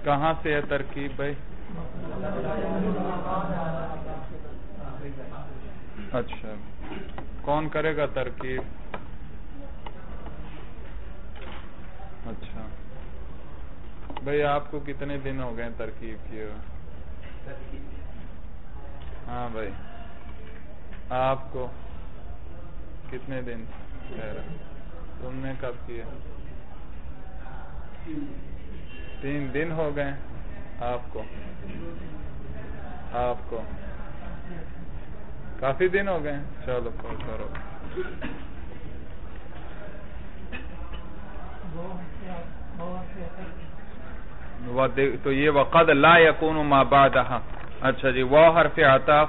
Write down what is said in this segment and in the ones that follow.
کہاں سے ہے ترکیب بھائی؟ اچھا کون کرے گا ترکیب؟ اچھا بھائی آپ کو کتنے دن ہو گئے ترکیب کیے ہوئے؟ ہاں بھائی آپ کو کتنے دن؟ تم نے کب کیا؟ 3 دن ہو گئے آپ کو کافی دن ہو گئے. چلو کرو. تو یہ وقد لا يكون ما بعدها. اچھا جی وہ حرف عطف،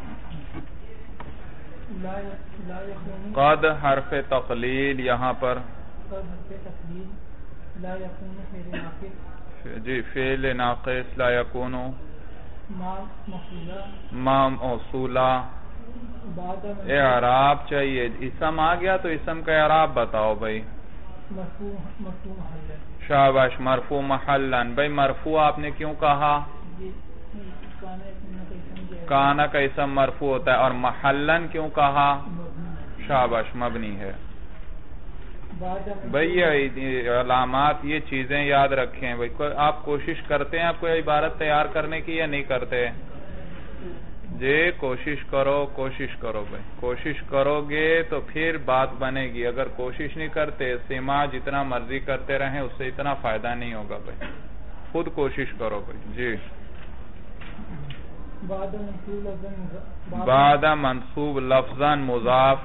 قد حرف تقلیل، یہاں پر جی فعل ناقص لا يكون، ما موصولہ، اعراب چاہیے. اسم آ گیا تو اسم کا اعراب بتاؤ بھائی. شاباش مرفوع محلن. بھائی مرفوع آپ نے کیوں کہا؟ کانا کا اسم مرفوع ہوتا ہے. اور محلن کیوں کہا؟ شاباش مبنی ہے. بھائی یہ علامات یہ چیزیں یاد رکھیں. بھائی آپ کوشش کرتے ہیں آپ کو عبارت تیار کرنے کی یا نہیں کرتے؟ جی کوشش کرو بھائی. کوشش کرو گے تو پھر بات بنے گی. اگر کوشش نہیں کرتے سماع جتنا مرضی کرتے رہیں اس سے اتنا فائدہ نہیں ہوگا بھائی. خود کوشش کرو بھائی. جی بعد منصوب لفظاً مضاف،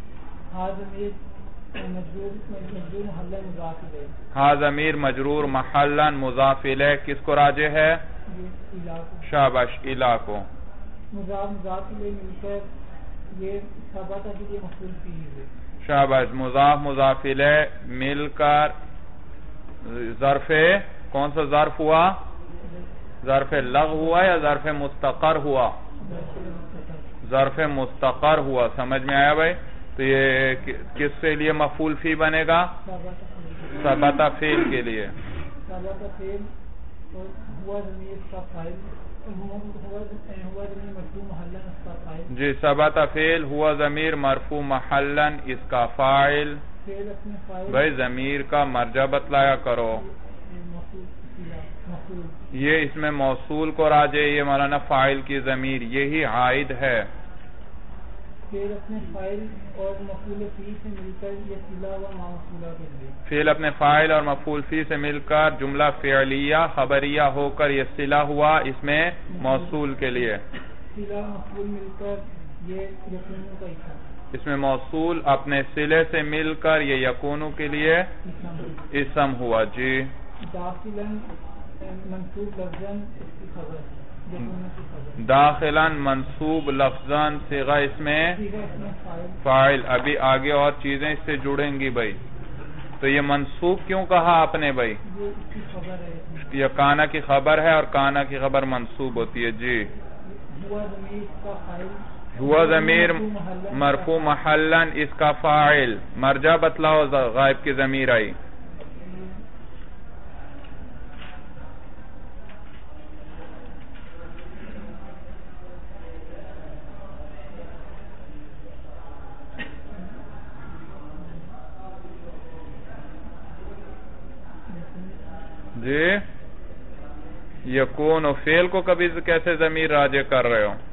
ہا ضمیر مجرور محلاً مضاف الیہ. کس کو راجع ہے؟ شاباش الی کو. شاباش مضاف مضاف الیہ مل کر ظرف، کون سا ظرف ہوا؟ ظرف لغو ہوا یا ظرف مستقر ہوا؟ ظرف مستقر ہوا. سمجھ میں آیا بھائی؟ تو یہ کس کے لیے مفعول فی بنے گا؟ ثبت فعل کے لیے. جی ثبت فعل ہوا ضمیر مرفوع محلاً اس کا فاعل. بھائی ضمیر کا مرجع بتلایا کرو. یہ اس میں موصول کو راجع، یہ مولانا فاعل کی ضمیر یہی عائد ہے. فعل اپنے فاعل اور مفعول فی سے مل کر جملہ فعلیہ خبریہ ہو کر یہ صلہ ہوا اس میں موصول کے لیے. اس میں موصول اپنے صلے سے مل کر یہ یکونو کے لیے اسم ہوا. جی داخلاً منصوب لفظاً صیغہ اس میں فاعل. ابھی آگے اور چیزیں اس سے جڑیں گی بھائی. تو یہ منصوب کیوں کہا آپ نے بھائی؟ یہ کانا کی خبر ہے اور کانا کی خبر منصوب ہوتی ہے. جی ہوا ضمیر مرفوع محلاً اس کا فاعل. مرجع بتلاؤ غائب کی ضمیر آئی. جی یکون و فعل کو کبھی کیسے ضمیر راجع کر رہے ہو؟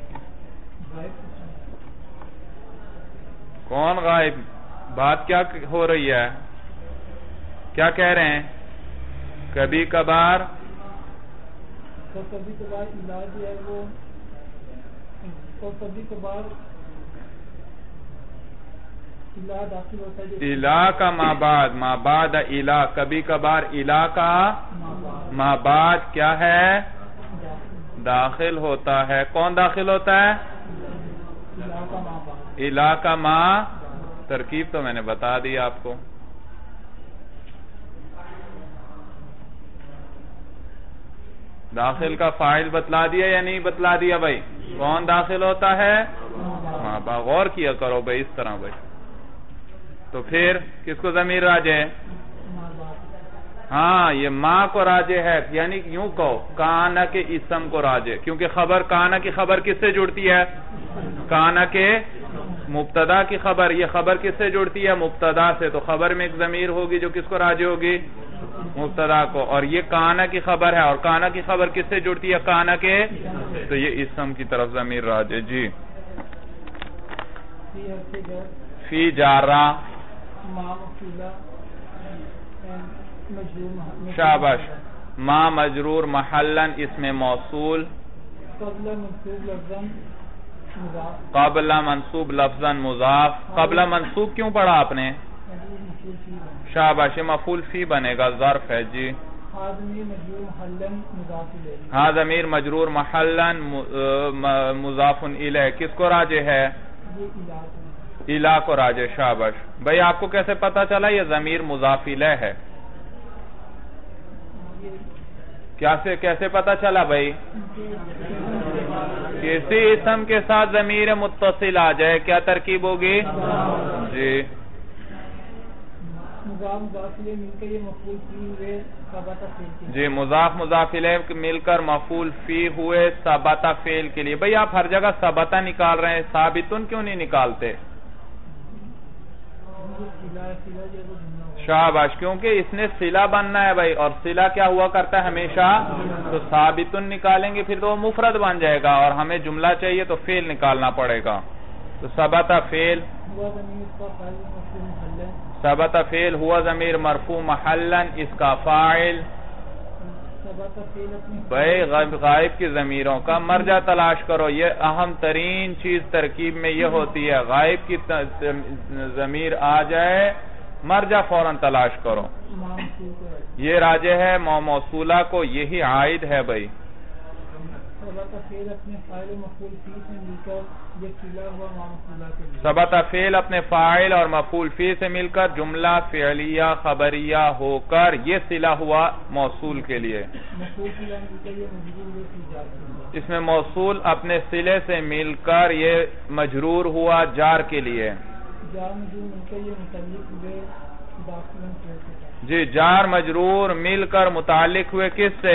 کون غائب؟ بات کیا ہو رہی ہے؟ کیا کہہ رہے ہیں؟ کبھی کبھار علاج ہے وہ، اور کبھی کبھار الہ کا ما بعد الہ، کبھی کبھار الہ کا ما بعد کیا ہے؟ داخل ہوتا ہے. کون داخل ہوتا ہے؟ الہ کا ما. ترکیب تو میں نے بتا دی آپ کو. داخل کا فاعل بتلا دیا یا نہیں بتلا دیا بھائی؟ کون داخل ہوتا ہے؟ ما بعد. غور کیا کرو بھائی اس طرح بھائی. تو پھر کس کو ضمیر راجع ہے؟ ہاں یہ ما کو راجع ہے، یعنی یوں کہو کانا کے اسم کو راجع، کیونکہ خبر کانا کی خبر کس سے جڑتی ہے؟ کانا کے مبتدا کی خبر، یہ خبر کس سے جڑتی ہے؟ مبتدا سے، تو خبر میں ایک ضمیر ہوگی جو کس کو راجع ہوگی؟ مبتدا کو، اور یہ کانا کی خبر ہے، اور کانا کی خبر کس سے جڑتی ہے؟ کانا کے، تو یہ اسم کی طرف ضمیر راجع۔ جی فی جارہ، شاباش، ما مجرور محلن اسم موصول، قبل منصوب لفظاً مضاف۔ قبل منصوب کیوں پڑھا آپ نے؟ شاباش، مفعول فی بنے گا، ظرف ہے۔ جی ہاں ضمیر مجرور محلن مضاف الیہ، کس کو راجع ہے؟ الا کو راجع۔ شاباش بھئی، آپ کو کیسے پتا چلا یہ ضمیر مضاف الیہ ہے؟ کیسے پتا چلا بھئی؟ کسی اسم کے ساتھ ضمیر متصل آ جائے کیا ترکیب ہوگی؟ جی جی مضاف مضاف الیہ مل کر مفعول فی ہوئے ثبت فعل کے لیے۔ بھئی آپ ہر جگہ ثبت نکال رہے ہیں، ثابتن کیوں نہیں نکالتے؟ شاباش، کیونکہ اس نے صلہ بننا ہے بھائی، اور صلہ کیا ہوا کرتا ہے ہمیشہ؟ تو ثابتن نکالیں گے پھر تو وہ مفرد بن جائے گا، اور ہمیں جملہ چاہیے تو فعل نکالنا پڑے گا۔ تو ثبت فعل، ثبت فعل ہوا ضمیر مرفوع محلن، اس کا فاعل بھائی غائب کی ضمیروں کا مرجع تلاش کرو۔ یہ اہم ترین چیز ترکیب میں یہ ہوتی ہے، غائب کی ضمیر آ جائے مرجع فوراً تلاش کرو۔ یہ راجع ہے موصولہ کو، یہی عائد ہے بھائی۔ ثبت فعل اپنے فاعل اور مفعول فی سے مل کر جملہ فعلیہ خبریہ ہو کر یہ صلہ ہوا موصول کے لیے۔ اس میں موصول اپنے صلے سے مل کر یہ مجرور ہوا جار کے لیے۔ جی جار مجرور مل کر متعلق ہوئے کس سے؟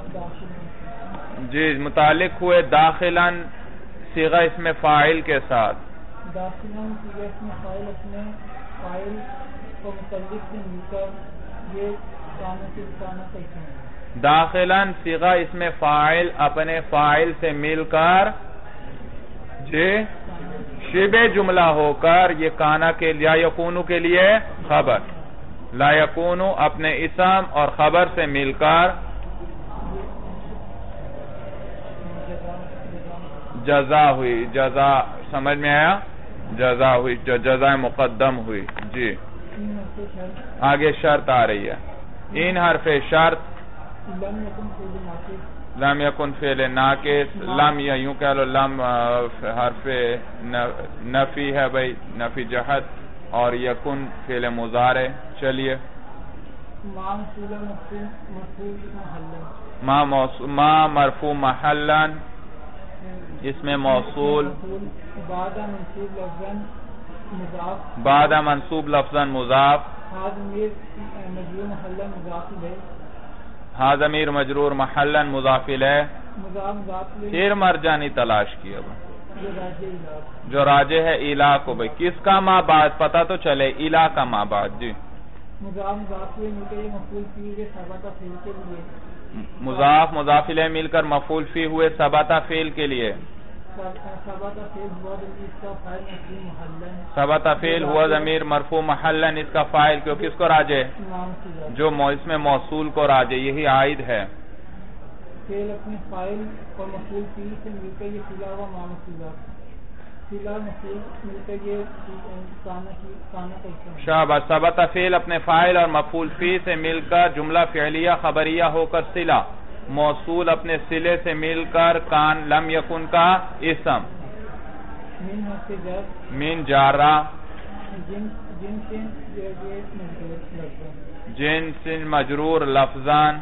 جی متعلق ہوئے داخلاً صیغہ اسم فاعل کے ساتھ۔ داخلاً صیغہ اسم فاعل اپنے فاعل کو متعلق سے مل کر یہ داخلاً صیغہ اسم فاعل اپنے فاعل سے مل کر جی شبہ جملہ ہو کر یہ کانا کے لا یکونو کے لیے خبر، لا یکونو اپنے اسم اور خبر سے مل کر جزا ہوئی۔ جزا سمجھ میں آیا؟ جزا ہوئی، جو جزا مقدم ہوئی۔ جی آگے شرط آ رہی ہے، ان حرف شرط لم یکن فعل ناقص، لم یا یوں کہہ لو لم حرف نفی ہے بھئی، نفی جہت، اور یکن فعل مضارع۔ چلیے ما مرفوع محلن اس میں موصول بعد منصوب لفظاً مضاف، ہاں ضمیر مجرور محلن مضاف الیہ، پھر مرجانی تلاش کیا جو راجع ہے الا کو بھئی، کس کا ما بعد پتہ تو چلے، الا کا ما بعد۔ جی مضاف مضاف الیہ مل کر مفعول فی ہوئے ثبت فعل کے لیے۔ ثبت فعل ہوا ضمیر مرفوع محلن، اس کا فاعل کیوں کس کو راجع؟ جو اس میں موصول کو راجع، یہی عائد ہے۔ فعل اپنے فاعل اور مفعول فی سے مل کر یہ صلہ ہوا موصولہ، صلہ مفعول مل کر یہ شاباش۔ ثبت فعل اپنے فاعل اور مفعول فی سے مل کر جملہ فعلیہ خبریہ ہو کر صلہ، موصول اپنے صلے سے مل کر کان لم یکن کا اسم، من جارہ جنس مجرور لفظاً،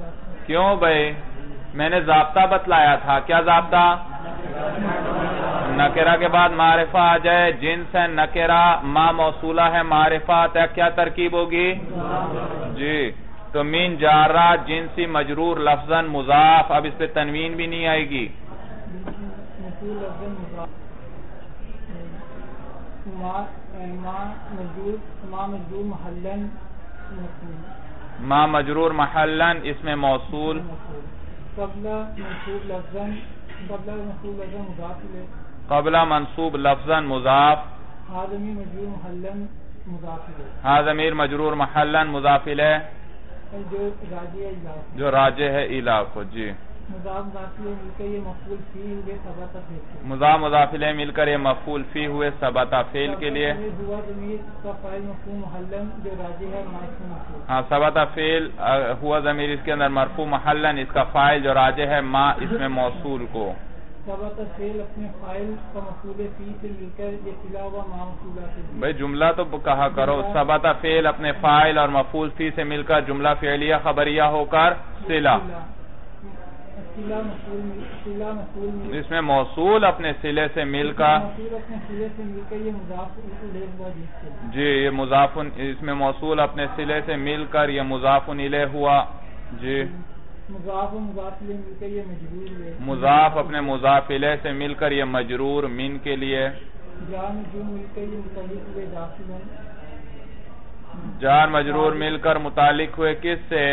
کیوں بھئی میں نے ضابطہ بتلایا تھا، کیا ضابطہ؟ نکرہ کے بعد معرفہ آ جائے، جنس ہے نکرہ، ما موصولہ ہے معرفہ، کیا ترکیب ہوگی؟ جی تو مین جارہ جنسی مجرور لفظاً مضاف، اب اس پہ تنوین بھی نہیں آئے گی. ما مجرور محلن اس میں موصول، قبلہ منصوب لفظاً مضاف، ہاں ضمیر مجرور محلن مضاف الیہ جو راجع ہے الیہ کو. جی مضاف مضاف الیہ مل کر یہ مفعول فی ہوئے ثبت فعل کے لیے. ہاں ثبت فعل ہوا ضمیر اس کے اندر مرفوع محلن، اس کا فاعل جو راجع ہے ما اس میں موصول کو. ثبت فعل اپنے فاعل کا مفعول فی سے مل کر یہ صلہ و ما موصولہ سے. بھئی جملہ تو کہا کرو. ثبت فعل اپنے فاعل اور مفعول فی سے مل کر جملہ فعلیہ خبریہ ہو کر صلہ، اس میں موصول اپنے صلے سے مل کر، جی یہ مضاف، اس میں موصول اپنے صلے سے مل کر یہ مضاف الیہ ہوا. جی مضاف اپنے مضاف الیہ سے مل کر یہ مجرور من کے لیے. جار مجرور مل کر متعلق ہوئے کس سے؟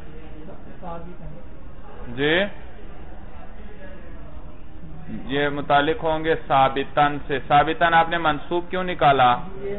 جی یہ متعلق ہوں گے ثابتن سے. ثابتن آپ نے منصوب کیوں نکالا؟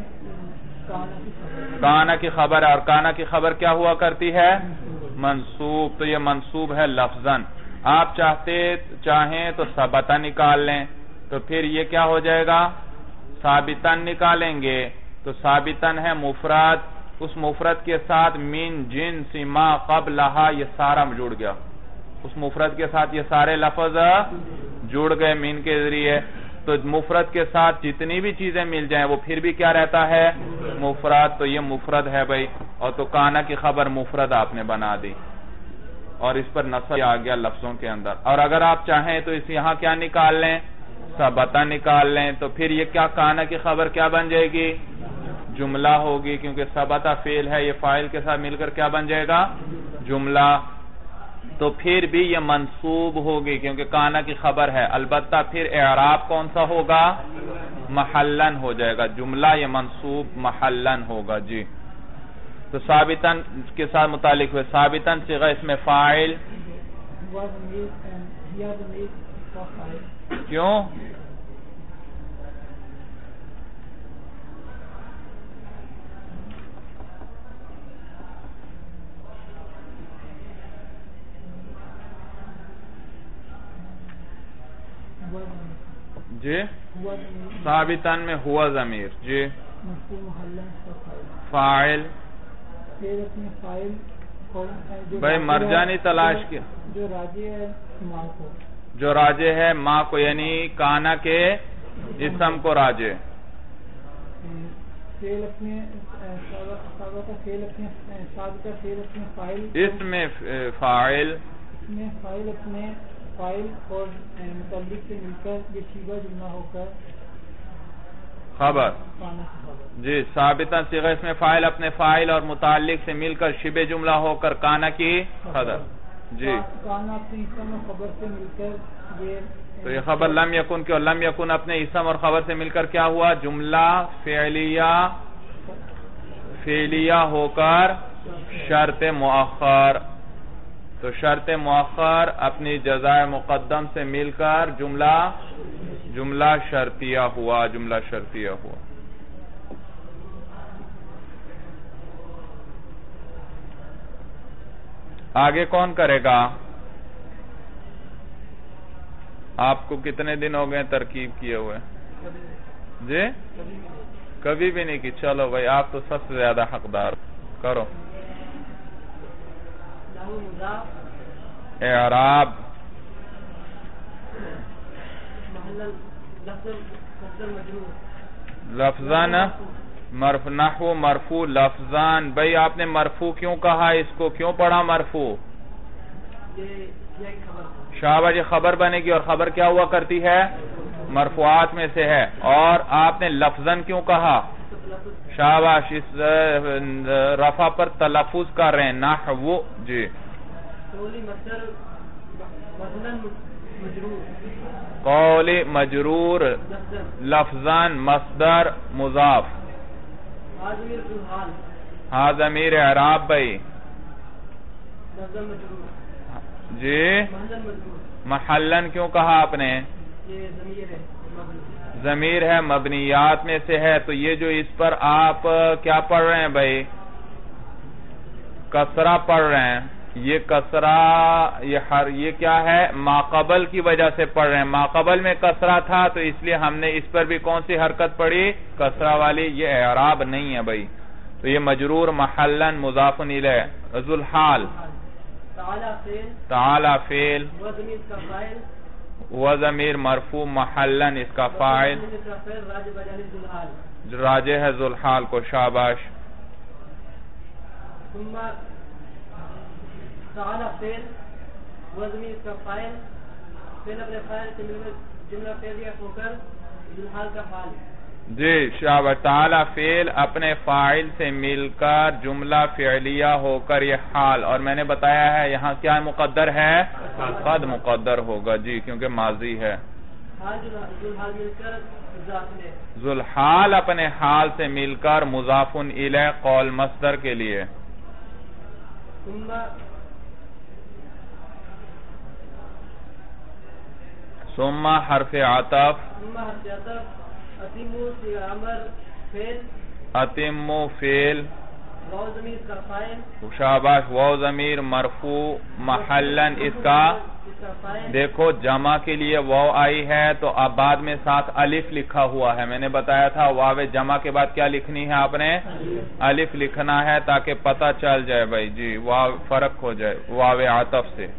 کانا کی خبر ہے، اور کانا کی خبر کیا ہوا کرتی ہے؟ منصوب. تو یہ منصوب ہے لفظاً. آپ چاہیں تو ثبتن نکال لیں، تو پھر یہ کیا ہو جائے گا؟ ثابتن نکالیں گے تو ثابتن ہے مفرد، اس مفرد کے ساتھ من جنس ما قبلہا یہ سارا جڑ گیا، اس مفرد کے ساتھ یہ سارے لفظ جڑ گئے من کے ذریعے. تو مفرد کے ساتھ جتنی بھی چیزیں مل جائیں وہ پھر بھی کیا رہتا ہے؟ مفرد. تو یہ مفرد ہے بھائی، اور تو کانا کی خبر مفرد آپ نے بنا دی اور اس پر نصب آ گیا لفظوں کے اندر. اور اگر آپ چاہیں تو اس یہاں کیا نکال لیں؟ ثبتہ نکال لیں، تو پھر یہ کیا کانا کی خبر کیا بن جائے گی؟ جملہ ہوگی، کیونکہ ثبتہ فعل ہے، یہ فاعل کے ساتھ مل کر کیا بن جائے گا؟ جملہ. تو پھر بھی یہ منصوب ہوگی کیونکہ کانا کی خبر ہے، البتہ پھر اعراب کون سا ہوگا؟ محلن ہو جائے گا. جملہ یہ منصوب محلن ہوگا. جی تو ثابتن کے ساتھ متعلق ہوئے. ثابتن صیغہ اس میں فاعل، کیوں؟ جی ثابتن میں ہوا ضمیر. جی فاعل بھائی مرجانی تلاش کیا جو راجع ہے ما کو، یعنی کانا کے اسم کو راجع. اس میں فاعل اور متعلق سے مل کر یہ صیغہ جملہ ہو کر خبر. جی ثابتاً صیغہ اس میں فاعل اپنے فاعل اور متعلق سے مل کر شبہ جملہ ہو کر کانا کی خبر. جی کانا اپنے اسم اور خبر سے مل کر تو یہ خبر لم یکن کی، اور لم یکن اپنے اسم اور خبر سے مل کر کیا ہوا؟ جملہ فعلیہ ہو کر شرط مؤخر. تو شرط مؤخر اپنی جزائے مقدم سے مل کر جملہ شرطیہ ہوا. جملہ شرطیہ ہوا. آگے کون کرے گا؟ آپ کو کتنے دن ہو گئے ترکیب کیے ہوئے؟ جی کبھی بھی نہیں کی. چلو بھائی آپ تو سب سے زیادہ حقدار. کرو اعراب. لفظاً نحو مرفوع لفظاً. بھئی آپ نے مرفوع کیوں کہا؟ اس کو کیوں پڑھا مرفوع؟ شاباش، یہ خبر بنے گی اور خبر کیا ہوا کرتی ہے؟ مرفوعات میں سے ہے. اور آپ نے لفظاً کیوں کہا؟ شاباش، اس رفع پر تلفظ کر رہے ہیں. نحو جی قول مجرور لفظاً مصدر مضاف. ہاں ضمیر اعراب بھائی جی. محلن کیوں کہا آپ نے؟ ضمیر ہے، مبنیات میں سے ہے. تو یہ جو اس پر آپ کیا پڑھ رہے ہیں بھائی؟ کسرہ پڑھ رہے ہیں. یہ کسرہ یہ کیا ہے؟ ماقبل کی وجہ سے پڑھ رہے ہیں. ماقبل میں کسرہ تھا تو اس لیے ہم نے اس پر بھی کون سی حرکت پڑھی؟ کسرہ والی. یہ اعراب نہیں ہے بھائی. تو یہ مجرور محلن مضاف الیہ. ذو الحال تعالی فعل وضمیر مرفوع محلن اس کا فاعل راجع ہے ذو الحال کو. شاباش. تعالی فعل وضمیر کا فاعل فعل اپنے فاعل سے مل کر جملہ فعلیہ ہو کر ذو الحال کا فاعل. جی شاباش. تعالی فعل اپنے فاعل سے مل کر جملہ فعلیہ ہو کر یہ حال. اور میں نے بتایا ہے یہاں کیا مقدر ہے؟ قد مقدر ہوگا جی کیونکہ ماضی ہے. ذو الحال اپنے حال سے مل کر مضاف الیہ قول مصدر کے لیے. ثم حرف عطف اتمو فعل شاباش. واو ضمیر مرفوع محلن اس کا. دیکھو جمع کے لیے واو آئی ہے تو اب بعد میں ساتھ الف لکھا ہوا ہے. میں نے بتایا تھا واو جمع کے بعد کیا لکھنی ہے آپ نے؟ الف لکھنا ہے تاکہ پتہ چل جائے بھائی جی واو فرق ہو جائے واو عطف سے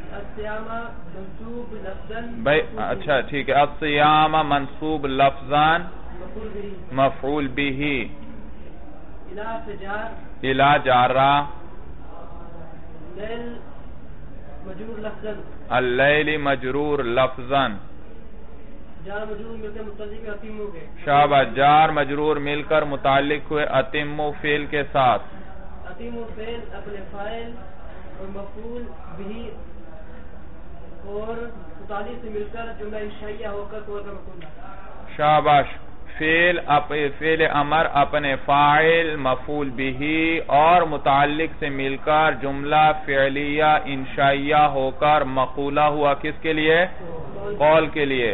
بھائی. اچھا ٹھیک ہے. الصیام منصوب لفظاً مفعول به الى جارہ اللیل مجرور لفظاً. شاباش. جار مجرور مل کر متعلق ہوئے اتمو فعل کے ساتھ. اتمو فعل اپنے فاعل اور مفعول به اور متعلق سے مل کر جملہ انشائیہ ہو کر قول کا مفعول. شاباش. فعل امر اپنے فاعل مفعول به اور متعلق سے مل کر جملہ فعلیہ انشائیہ ہو کر مقولہ ہوا کس کے لیے؟ قول کے لیے.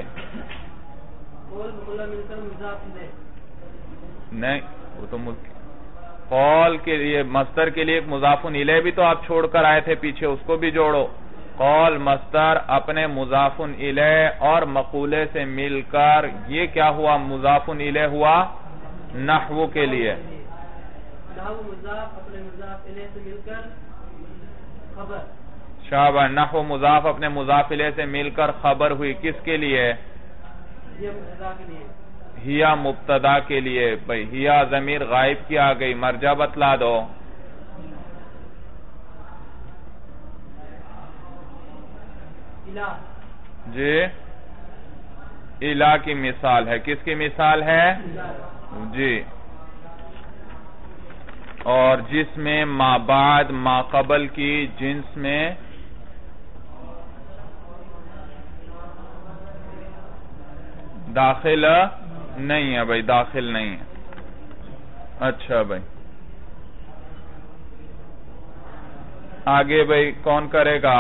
نہیں وہ تو قول کے لیے مصدر کے لیے ایک مضاف الیہ بھی تو آپ چھوڑ کر آئے تھے پیچھے اس کو بھی جوڑو. قول مصدر اپنے مضاف الیہ اور مقولے سے مل کر یہ کیا ہوا؟ مضاف الیہ ہوا نحو کے لیے. شاباش. نحو مضاف اپنے مضاف الیہ سے مل کر خبر ہوئی کس کے لیے؟ ہیا مبتدا کے لیے. بھئی ہیا ضمیر غائب کی آ گئی. مرجع بتلا دو. جی الہ کی مثال ہے. کس کی مثال ہے؟ جی. اور جس میں ما بعد ما قبل کی جنس میں داخل نہیں ہے بھائی. داخل نہیں ہے. اچھا بھائی آگے بھائی کون کرے گا؟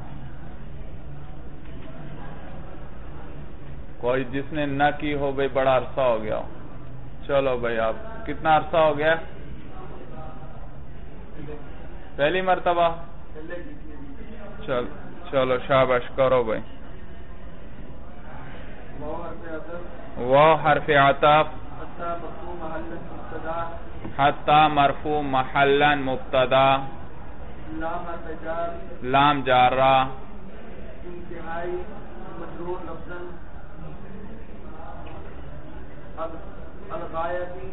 کوئی جس نے نہ کی ہو بھائی. بڑا عرصہ ہو گیا. چلو بھائی آپ کتنا عرصہ ہو گیا؟ پہلی مرتبہ. چلو شاباش کرو بھائی. واو حرف عطف حتی مرفوع محلا مبتدا لام جارہ انتہائی مجرور لفظاً الغایتی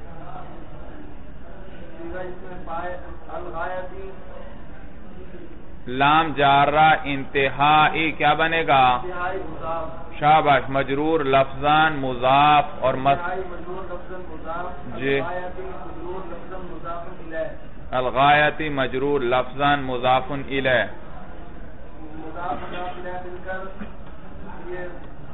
الغایتی لام جارہ انتہائی کیا بنے گا؟ شاباش مجرور لفظان مضاف اور مجرور لفظاً مضاف جی مجرور لفظاً مضاف الیہ الغایتی مجرور لفظان مضاف الیہ مضاف الیہ مل کر یہ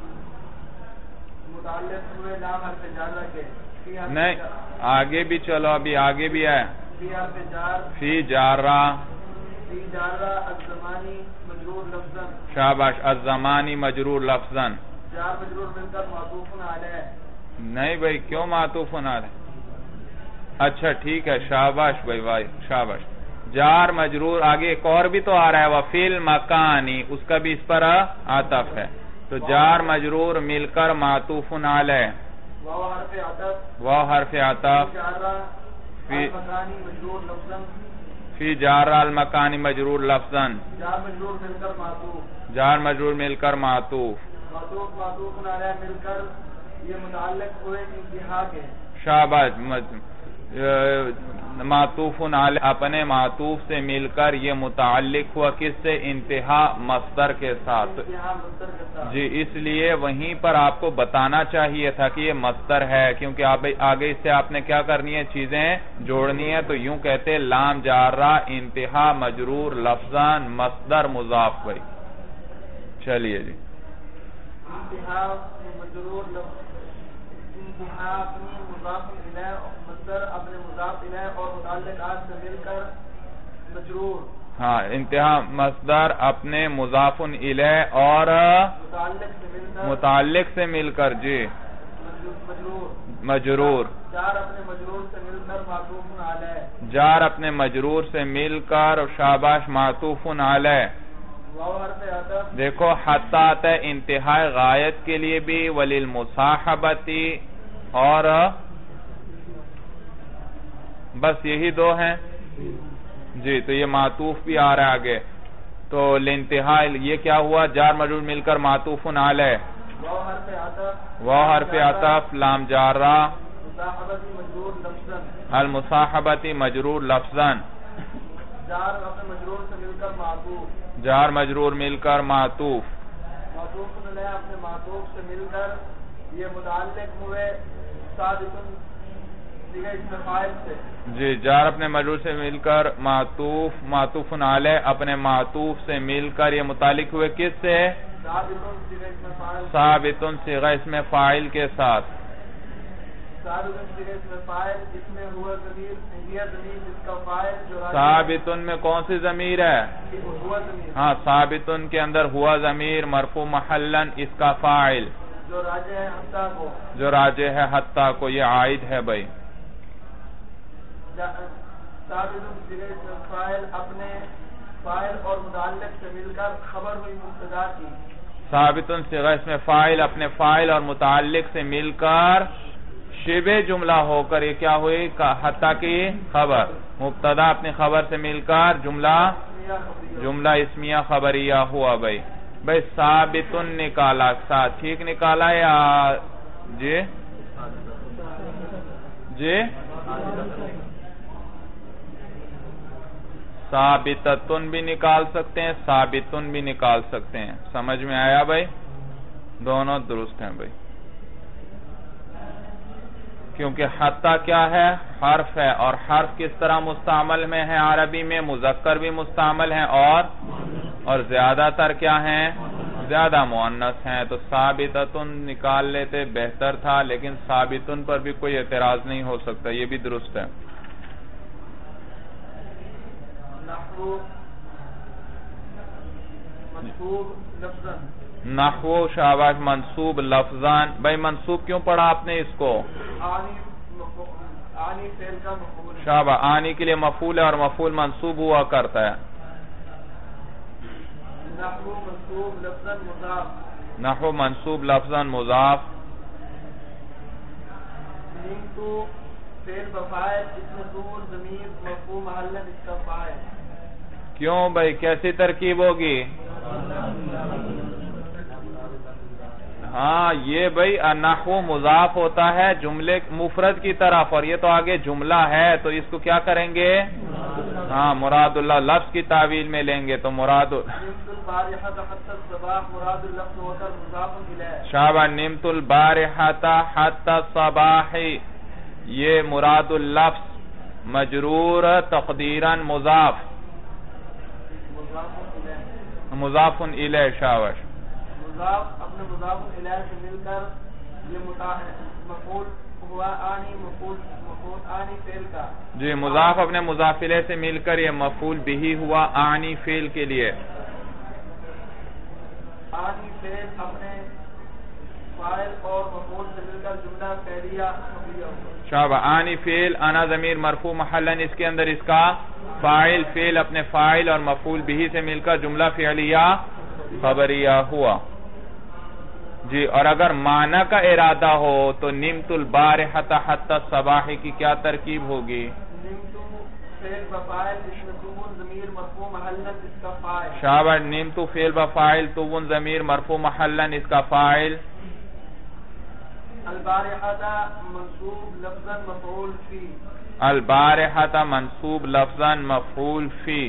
متعلق ہوئے لام حرف جارہ کے نہیں آگے بھی چلو ابھی آگے بھی ہے فی حرف جار فی جارہ فی جارہ الزمانی مجرور لفظاً شاباش الزمانی مجرور لفظاً جار مجرور مل کر معطوف علیہ نہیں بھائی کیوں معطوف علیہ اچھا ٹھیک ہے شاباش بھائی بھائی شاباش جار مجرور آگے ایک اور بھی تو آ رہا ہے وفی المکانی اس کا بھی اس پر عطف ہے تو جار مجرور مل کر معطوف علیہ واو حرف عطف واو حرف عطف فی مکانی مجرور لفظاً فی جارہ المکانی مجرور لفظاً جار مجرور مل کر معطوف جار مجرور مل کر معطوف معطوف علیہ مل کر یہ متعلق ہوئے انتہا کے شاباش معطوف علیہ اپنے معطوف سے مل کر یہ متعلق ہوا کس سے انتہا مصدر کے ساتھ جی اس لیے وہیں پر آپ کو بتانا چاہیے تھا کہ یہ مصدر ہے کیونکہ آگے اس سے آپ نے کیا کرنی ہے چیزیں جوڑنی ہے تو یوں کہتے لام جارہ انتہا مجرور لفظان مصدر مضاف بھائی چلیے جی انتہا مجرور انتہا اپنی مضاف الیہ مصدر اپنے مضاف الیہ اور متعلقات سے مل کر مجرور ہاں انتہا مصدر اپنے مضاف الیہ اور متعلق سے مل کر جی مجرور جار اپنے مجرور سے مل کر معطوف علیہ جار اپنے مجرور سے مل کر شاباش معطوف علیہ دیکھو حتی آتا ہے انتہائی غایت کے لیے بھی وللمصاحبتی اور بس یہی دو ہیں جی تو یہ معطوف بھی آ رہا ہے آگے تو لانتہائی یہ کیا ہوا جار مجرور مل کر معطوف علیہ واو حرف عطف لام جارہ المصاحبتی مجرور لفظاً جار مجرور مل کر معطوف علیہ اپنے معطوف سے مل کر یہ متعلق ہوئے صادقن صیغہ اسم فاعل سے جی جار اپنے مجرور سے مل کر معطوف علیہ اپنے معطوف سے مل کر یہ متعلق ہوئے کس سے ثابتن صیغہ اسم فاعل کے ساتھ ثابتن میں کون سی ضمیر ہے ہاں ثابتن کے اندر ہوا ضمیر مرفوع محلن اس کا فاعل جو راجع ہے حتی کو یہ عائد ہے بھائی فاعل اپنے فاعل اور متعلق سے مل کر خبر ہوئی مبتدا کی ثابتن صیغہ اسم فاعل اپنے فاعل اور متعلق سے مل کر شبہ جملہ ہو کر یہ کیا ہوئی حتی کی خبر مبتدا اپنی خبر سے مل کر جملہ اسمیہ خبریہ ہوا بھائی ثابتن نکالا ٹھیک نکالا یا جی جی ثابتتن بھی نکال سکتے ہیں ثابتن بھی نکال سکتے ہیں سمجھ میں آیا بھائی دونوں درست ہیں بھائی کیونکہ حتی کیا ہے حرف ہے اور حرف کس طرح مستعمل میں ہے عربی میں مذکر بھی مستعمل ہیں اور زیادہ تر کیا ہیں زیادہ مؤنث ہیں تو ثابتتن نکال لیتے بہتر تھا لیکن ثابتن پر بھی کوئی اعتراض نہیں ہو سکتا یہ بھی درست ہے نحو شاباش منصوب لفظان بھائی منصوب کیوں پڑھا آپ نے اس کو شابہ آنی کے لیے مفعول ہے اور مفعول منصوب ہوا کرتا ہے نحو منصوب لفظاً مضاف کیوں بھائی کیسی ترکیب ہوگی ہاں یہ بھائی نحو مضاف ہوتا ہے جملے مفرد کی طرف اور یہ تو آگے جملہ ہے تو اس کو کیا کریں گے ہاں مراد اللہ لفظ کی تعویل میں لیں گے تو مراد شابہ نمت البارحۃ حتی الصباح، یہ مراد اللفظ مجرور تقدیراً مضاف مضاف الیہ شاوش مضاف اپنے مضاف الیہ سے مل کر یہ مفعول ہوا آنی مفعول آنی فعل کا جی مضاف اپنے مضاف الیہ سے مل کر یہ مفعول بہی ہوا آنی فعل کے لیے آنی فعل اپنے فاعل اور مفعول سے مل کر جملہ فعلیہ شابہ آنی فعل انا ضمیر مرفوع محلن اس کے اندر اس کا فاعل فعل اپنے فاعل اور مفعول بہی سے مل کر جملہ فعلیہ خبریہ ہوا جی اور اگر معنی کا ارادہ ہو تو نمت البارحۃ حتی الصباح کی کیا ترکیب ہوگی شابہ نمت فعل بفاعل توون ضمیر مرفوع محلن اس کا فاعل البارحۃ منصوب لفظاً مفعول فی البارحۃ منصوب لفظاً مفعول فی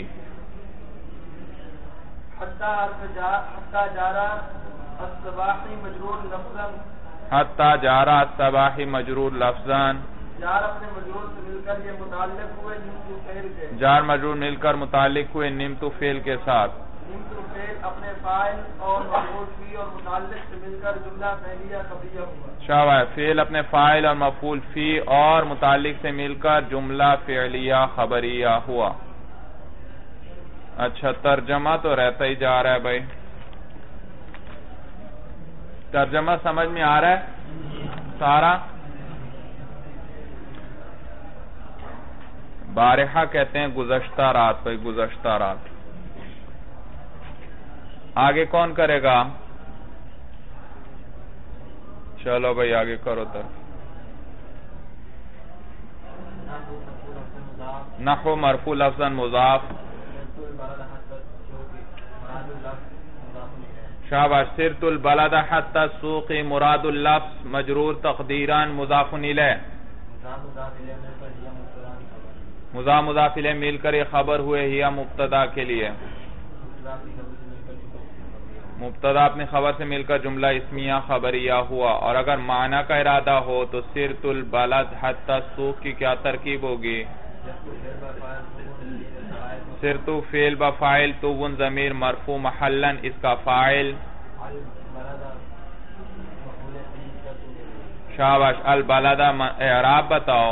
حتی جارہ الصباحی مجرور لفظاً حتی جارہ الصباحی مجرور لفظاً جار اپنے مجرور سے مل کر یہ متعلق ہوئے نمت فعل کے جار مجرور مل کر متعلق ہوئے نمت فعل کے ساتھ نمت فعل اپنے فاعل اور مفعول فی اور متعلق سے مل کر جملہ فعلیہ خبریہ ہوا شابہ فعل اپنے فاعل اور مفعول فی اور متعلق سے مل کر جملہ فعلیہ خبریہ ہوا اچھا ترجمہ تو رہتا ہی جا رہا ہے بھائی ترجمہ سمجھ میں آ رہا ہے سارا بارحہ کہتے ہیں گزشتہ رات بھائی گزشتہ رات آگے کون کرے گا چلو بھائی آگے کرو تر نحو مرفوع لفظاً مضاف شاباش سرت البلد حتی السوق مراد اللفظ مجرور تقدیراً مضاف الیہ مضاف الیہ مل کر یہ خبر ہوئے ہی مبتدا کے لیے مبتدا اپنے خبر سے مل کر جملہ اسمیہ خبریہ ہوا اور اگر معنی کا ارادہ ہو تو سرت البلد حتی السوق کی کیا ترکیب ہوگی سرتو فعل بفاعل توون ضمیر مرفوع محلن اس کا فاعل شاباش البلد اعراب بتاؤ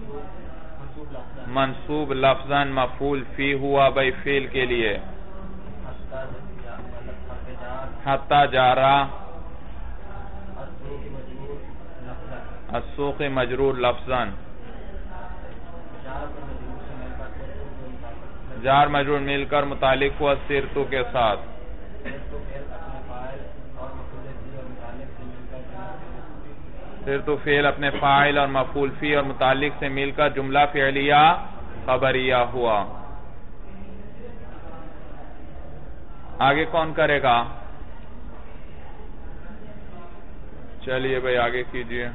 منصوب لفظاً مفعول فی ہوا بھائی فعل کے لیے حتی جارہ السوق مجرور لفظاً جار مجرور مل کر متعلق ہوا سرتو کے ساتھ سرتو فعل اپنے فاعل اور مفعول فی اور متعلق سے مل کر جملہ فعلیہ خبریہ ہوا آگے کون کرے گا چلیے بھائی آگے کیجئے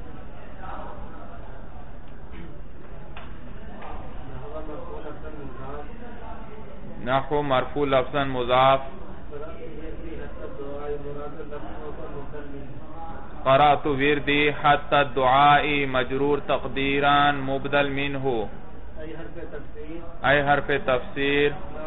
نحو مرفوع لفظاً مضاف قرأت وردی حتی الدعائی مجرور تقدیراً مبدل منہ ای حرف تفسیر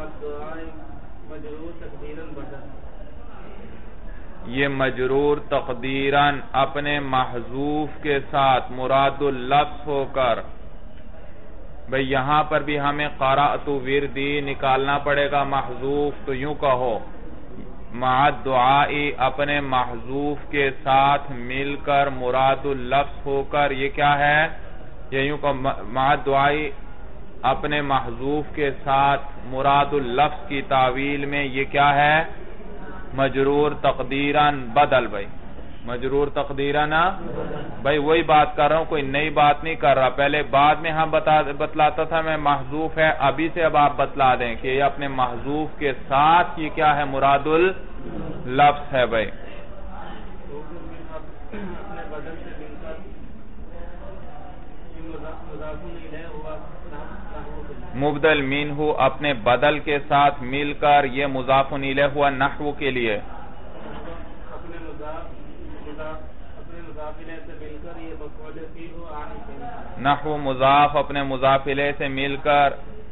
یہ مجرور تقدیراً اپنے محذوف کے ساتھ مراد اللفظ ہو کر بھئی یہاں پر بھی ہمیں قرأت وردی نکالنا پڑے گا محذوف تو یوں کہو مع الدعائی اپنے محذوف کے ساتھ مل کر مراد اللفظ ہو کر یہ کیا ہے یہ یوں کہو مع الدعائی اپنے محذوف کے ساتھ مراد اللفظ کی تعویل میں یہ کیا ہے مجرور تقدیراً بدل بھائی مجرور تقدیراً بھائی وہی بات کر رہا ہوں کوئی نئی بات نہیں کر رہا پہلے بعد میں ہم بتلاتا تھا میں محذوف ہے ابھی سے اب آپ بتلا دیں کہ یہ اپنے محذوف کے ساتھ یہ کیا ہے مراد اللفظ ہے بھائی مبدل منہ اپنے بدل کے ساتھ مل کر یہ مضاف الیہ ہوا نحو کے لیے. نحو مضاف اپنے مضاف الیہ سے مل کر.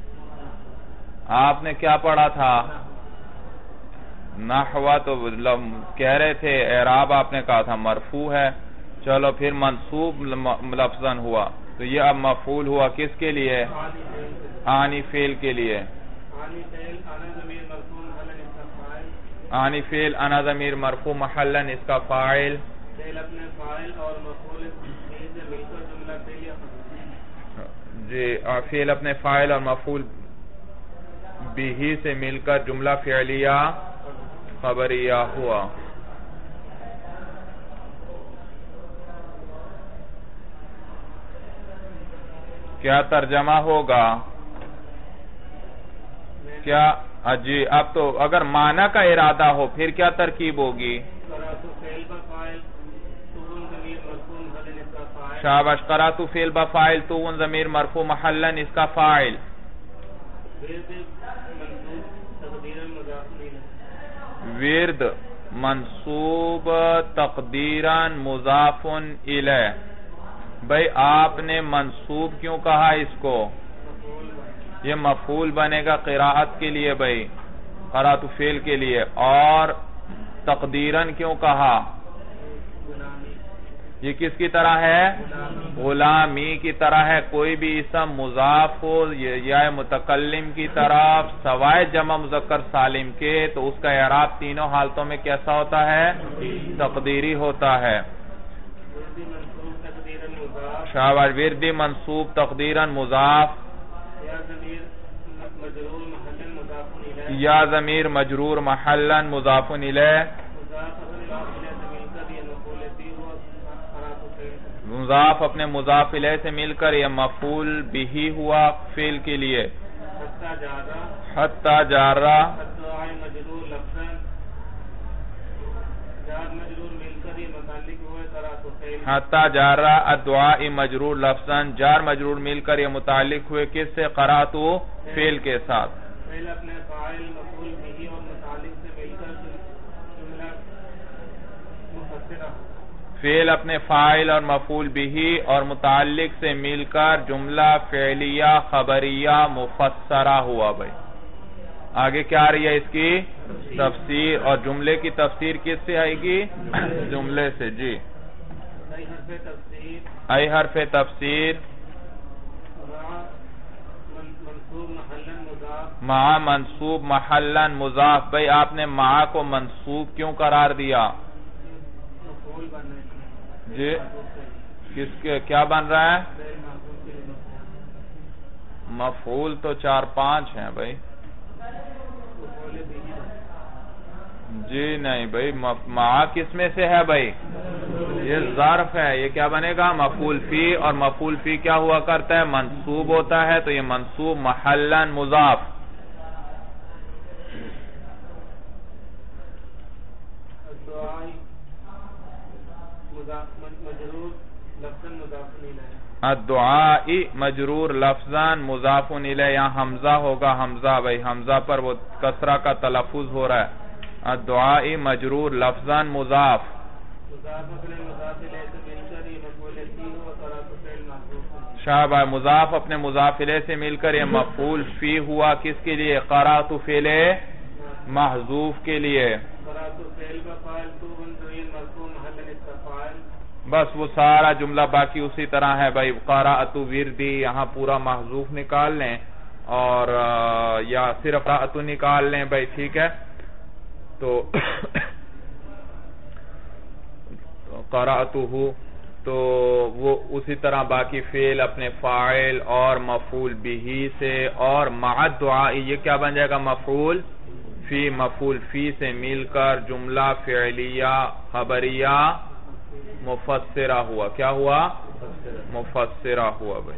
آپ نے کیا پڑھا تھا؟ نحو تو کہہ رہے تھے، اعراب آپ نے کہا تھا مرفوع ہے. چلو پھر منصوب لفظاً ہوا تو یہ اب مفعول ہوا کس کے لیے؟ آنی فعل کے لیے. آنی فعل انا ضمیر مرفوع محلاً اس کا فاعل. جی فعل اپنے فاعل اور مفعول بھی سے مل کر جملہ فعلیہ خبریہ ہوا. کیا ترجمہ ہوگا؟ کیا جی اب تو اگر معنی کا ارادہ ہو پھر کیا ترکیب ہوگی؟ شاباش. قرأت فعل بفاعل تو ضمیر مرفوع محلاً اس کا فاعل. ورد منصوب تقدیراً مضاف الیہ. بھئی آپ نے منصوب کیوں کہا اس کو؟ یہ مفعول بنے گا قراءت کے لیے بھئی، قرأت فعل کے لیے. اور تقدیراً کیوں کہا؟ یہ کس کی طرح ہے؟ غلامی کی طرح ہے. کوئی بھی اسم مضاف ہو یا متکلم کی طرف سوائے جمع مذکر سالم کے تو اس کا اعراب تینوں حالتوں میں کیسا ہوتا ہے؟ تقدیری ہوتا ہے. شاباش. وردی منصوب تقدیراً مضاف یا ضمیر مجرور محلاً مضاف الیہ. مضاف اپنے مضاف الیہ سے مل کر یہ مفعول بھی ہوا فعل کے لیے. حتی جارہ حتی جارہ الدعاء مجرور لفظاً. جار مجرور مل کر یہ متعلق ہوئے کس سے؟ قرأت فعل کے ساتھ. فعل اپنے فاعل اور مفعول بھی اور متعلق سے مل کر جملہ فعلیہ خبریہ مفسرہ ہوا. بھائی آگے کیا آ رہی ہے اس کی تفسیر، اور جملے کی تفسیر کس سے آئے گی؟ جملے سے. جی ای حرف تفسیر مع منصوب محلاً مضاف. بھئی آپ نے مع کو منصوب کیوں قرار دیا؟ جی کس کے کیا بن رہا ہے؟ مفعول تو 4-5 ہیں بھائی. جی نہیں بھائی، مع کس میں سے ہے بھائی؟ یہ ظرف ہے. یہ کیا بنے گا؟ مفعول فی. اور مفعول فی کیا ہوا کرتا ہے؟ منصوب ہوتا ہے. تو یہ منصوب محلاً مضاف. الدعاء مجرور لفظاً مضاف الیہ. یہاں حمزہ ہوگا. حمزہ بھائی حمزہ پر وہ کسرہ کا تلفظ ہو رہا ہے. الدعاء مجرور لفظاً مضاف. شابہ. مضاف اپنے مضاف الیہ سے مل کر یہ مفعول فی ہوا کس کے لیے؟ قرأت فعل محذوف کے لیے. بس وہ سارا جملہ باقی اسی طرح ہے بھائی. قرأت وردی یہاں پورا محذوف نکال لیں اور یا صرف قرأت نکال لیں بھائی. ٹھیک ہے. تو قرأتہ تو وہ اسی طرح باقی فعل اپنے فاعل اور مفعول بھی سے اور مع الدعاء یہ کیا بن جائے گا؟ مفعول فی. مفعول فی سے مل کر جملہ فعلیہ خبریہ مفسرہ ہوا. کیا ہوا؟ مفسرہ ہوا بھائی.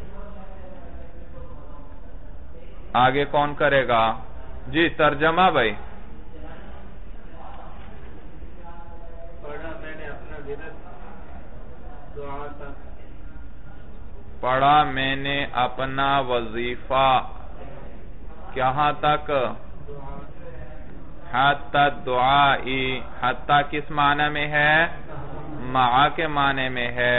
آگے کون کرے گا؟ جی ترجمہ بھائی. پڑھا میں نے اپنا وظیفہ کہاں تک؟ حتی دعائی. حتی کس معنی میں ہے؟ مع کے معنی میں ہے.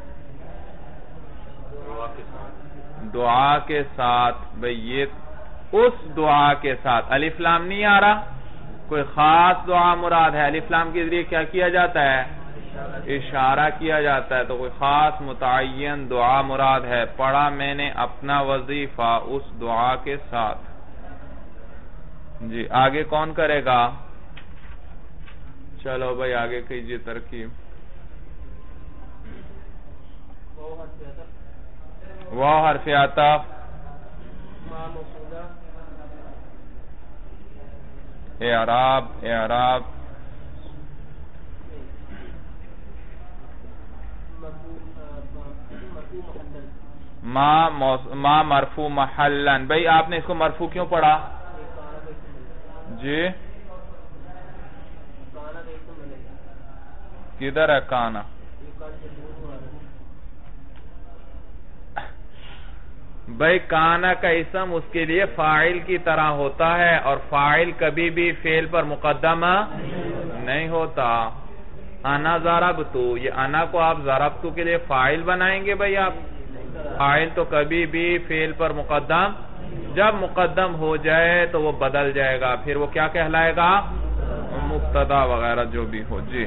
دعا کے ساتھ. بھئی یہ اس دعا کے ساتھ. الف لام نہیں آ رہا؟ کوئی خاص دعا مراد ہے؟ الف لام کے ذریعے کیا کیا جاتا ہے؟ اشارہ کیا جاتا ہے. تو کوئی خاص متعین دعا مراد ہے. پڑھا میں نے اپنا وظیفہ اس دعا کے ساتھ. جی آگے کون کرے گا؟ چلو بھائی آگے کیجئے ترکیب. واو حرف عطف. اعراب. اعراب ما مرفوع محلن. بھئی آپ نے اس کو مرفوع کیوں پڑھا؟ جی کدھر ہے کانا؟ بھئی کانا کا اسم اس کے لیے فاعل کی طرح ہوتا ہے اور فاعل کبھی بھی فعل پر مقدم نہیں ہوتا. انا ضربتو، یہ انا کو آپ ضربتو کے لیے فاعل بنائیں گے بھئی؟ آپ فاعل تو کبھی بھی فعل پر مقدم، جب مقدم ہو جائے تو وہ بدل جائے گا، پھر وہ کیا کہلائے گا؟ مبتدا وغیرہ جو بھی ہو. جی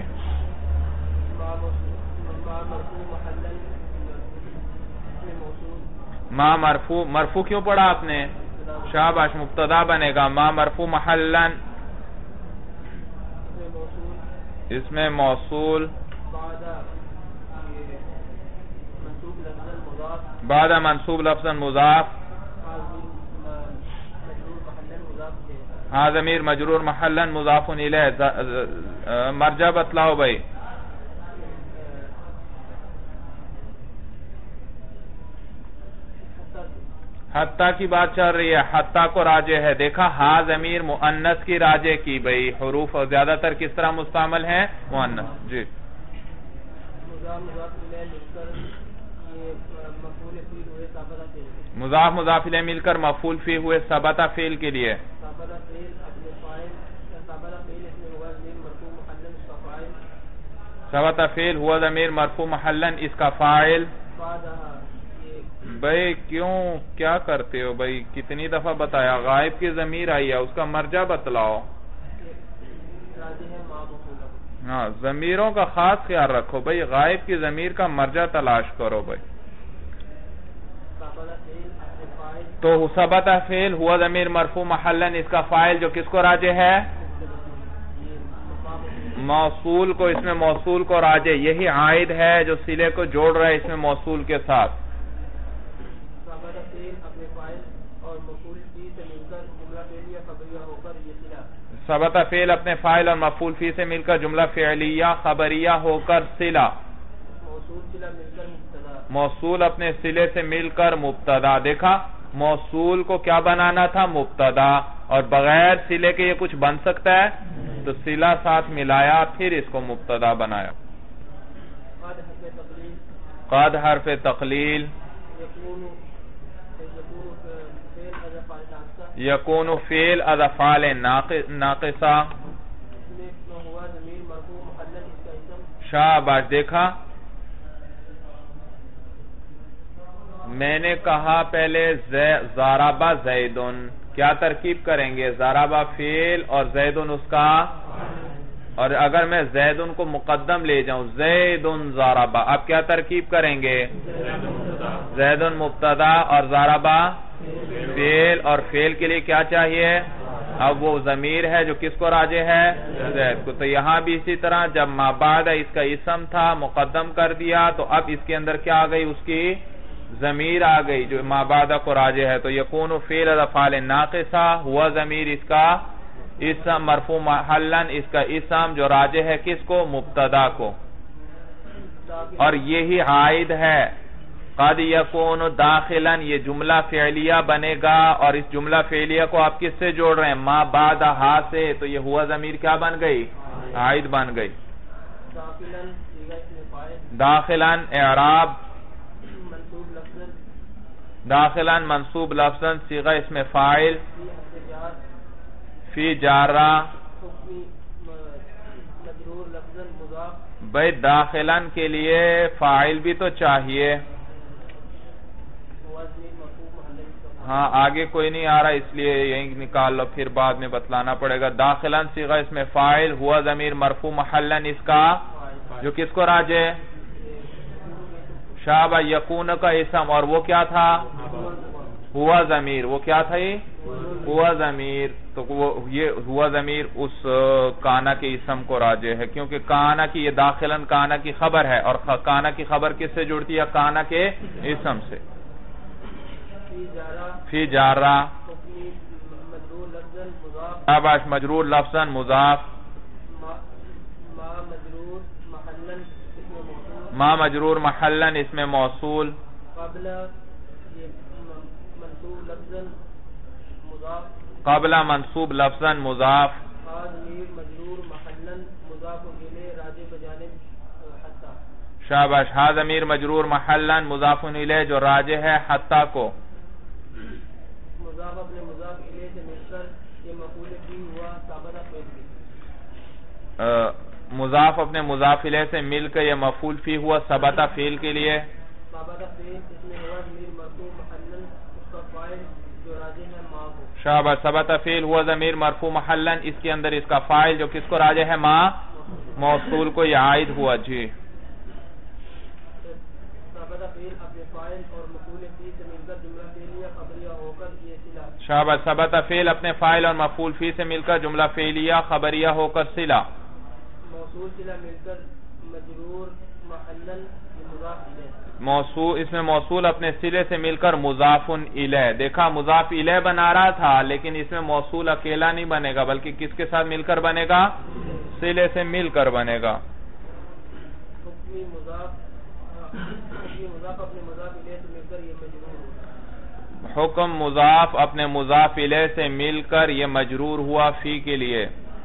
ما مرفوع. مرفوع کیوں پڑھا آپ نے؟ شاباش. مبتدا بنے گا. ما مرفوع محلن اس میں موصول بعد منصوب لفظا مضاف. ہاں ضمیر مجرور محلن مضاف الیہ. مرجع بتلاؤ بھائی. حتی کی بات چل رہی ہے. حتی کو راجع ہے. دیکھا ہا ضمیر مؤنث کی راجع کی. بھئی حروف زیادہ تر کس طرح مستعمل ہیں؟ مؤنث. جی مضاف مضاف الیہ مل کر مفعول فی ہوئے ثبت فعل کے لیے. ثبت فعل ہوا ضمیر مرفوع محلن اس کا فاعل. بھئی کیوں کیا کرتے ہو بھئی؟ کتنی دفعہ بتایا غائب کی ضمیر آئی ہے اس کا مرجع بتلاؤ. ہاں ضمیروں کا خاص خیال رکھو بھئی. غائب کی ضمیر کا مرجع تلاش کرو بھئی. تو ثبت فعل ہوا ضمیر مرفوع محلن اس کا فاعل جو کس کو راجع ہے؟ موصول کو. اس میں موصول کو راجع یہی عائد ہے جو صلے کو جوڑ رہا ہے اس میں موصول کے ساتھ. ثبت فعل اپنے فاعل اور مفعول فی سے مل کر جملہ فعلیہ خبریہ ہو کر صلہ. موصول اپنے صلے سے مل کر مبتدا. دیکھا موصول کو کیا بنانا تھا؟ مبتدا. اور بغیر صلے کے یہ کچھ بن سکتا ہے؟ تو صلہ ساتھ ملایا پھر اس کو مبتدا بنایا. قد حرف تقلیل. یکون فعل از افعال ناقصہ. شاباش. دیکھا میں نے کہا پہلے ضربہ زیدن. کیا ترکیب کریں گے؟ ضربہ فعل اور زیدن اس کا. اور اگر میں زیدن کو مقدم لے جاؤں زیدن ضربہ، اب کیا ترکیب کریں گے؟ زیدن مبتدا اور ضربہ فعل. اور فعل کے لیے کیا چاہیے؟ اب وہ ضمیر ہے جو کس کو راجع ہے؟ زید کو. تو یہاں بھی اسی طرح جب ما بعد اس کا اسم تھا مقدم کر دیا تو اب اس کے اندر کیا آ گئی؟ اس کی ضمیر آ گئی جو ما بعد کو راجع ہے. تو یکون فعل از افعال ناقصہ ہوا ضمیر اس کا اسم مرفوع محلن اس کا اسم جو راجع ہے کس کو؟ مبتدا کو. اور یہی عائد ہے. قد یکون داخلا یہ جملہ فعلیہ بنے گا اور اس جملہ فعلیہ کو آپ کس سے جوڑ رہے ہیں؟ ما بعد ہا سے. تو یہ ہوا ضمیر کیا بن گئی؟ عائد بن گئی. داخلا اعراب داخلا منصوب لفظاً صیغہ اسم فاعل فی جارہ مجرور لفظاً مضاف. بھئی داخلا کے لیے فاعل بھی تو چاہیے. ہاں آگے کوئی نہیں آ رہا اس لیے یہیں نکال لو، پھر بعد میں بتلانا پڑے گا. داخلا صیغہ اسم فاعل ہوا ضمیر مرفوع محلا اس کا جو کس کو راجع ہے؟ شابہ یکون کا اسم، اور وہ کیا تھا؟ ہوا ضمیر. وہ کیا تھا؟ یہ ہوا ضمیر. تو یہ ہوا ضمیر اس کانا کے اسم کو راجع ہے، کیونکہ کانا کی یہ داخلا کانا کی خبر ہے، اور کانا کی خبر کس سے جڑتی ہے؟ کانا کے اسم سے. فی جارہ شاباش مجرور لفظاً مضاف. ما مجرور محلا اسم موصول. قبل منصوب لفظاً مضاف. شاباش ہا ضمیر مجرور محلا مضاف الیہ جو راجع ہے حتی کو. مضاف اپنے مضاف الیہ سے مل کر یہ مفعول بھی ہوا ثابت فعل بھی. مضاف اپنے مضاف الیہ سے مل کر یہ مفعول فی ہوا ثبت فعل کے لیے. ثابت فعل اس میں ہوا ضمیر مرفوع محلا اس کا فاعل جو راجع ہے ما کو. شاباش ثبت فعل ہوا ضمیر مرفوع محلا، اس کے اندر اس کا فاعل جو کس کو راجع ہے؟ ما موصول کو یہ عائد ہوا. جی ثابت فعل اپنے فاعل اور مفعول فی سے مل کر جملہ فعلیہ خبریہ ہو کر یہ صلہ. شاباش ثبت فعل اپنے فاعل اور مفعول فی سے مل کر جملہ فعلیہ خبریہ ہو کر صلہ. موصول صلہ مل کر مجرور محلا مضاف الیہ. موصول اس میں موصول اپنے صلے سے مل کر مضاف الیہ. دیکھا مضاف الیہ بنا رہا تھا، لیکن اس میں موصول اکیلا نہیں بنے گا بلکہ کس کے ساتھ مل کر بنے گا؟ صلے سے مل کر بنے گا. حکم مضاف اپنے مضاف الیہ سے مل کر یہ مجرور ہوا فی کے لیے.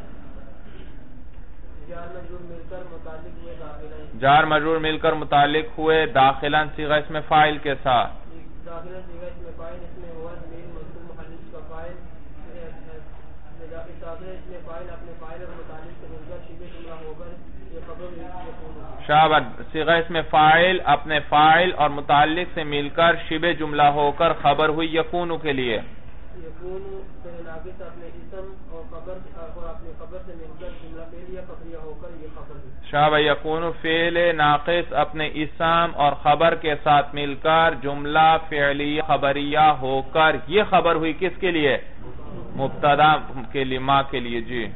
جار مجرور مل کر متعلق ہوئے داخلا صیغہ اسم فاعل کے ساتھ. داخلا صیغہ اسم فاعل اس میں ہوا ضمیر منصوب محل کا فاعل. داخلا اسم فاعل اپنے فاعل اور متعلق سے مل کر شبہ جملہ ہو کر یہ خبر شاباش صیغہ اسم فاعل اپنے فاعل اور متعلق سے مل کر شبہ جملہ ہو کر خبر ہوئی یکون کے لیے. یکون ناقص اپنے اسم اور خبر اور اپنے خبر سے مل کر جملہ فعلیہ خبریہ ہو کر یہ خبر ہوئی. شاباش یکون فعل ناقص اپنے اسم اور خبر کے ساتھ مل کر جملہ فعلیہ خبریہ ہو کر یہ خبر ہوئی کس کے لیے؟ مبتدا کے لیے، ما کے لیے. جی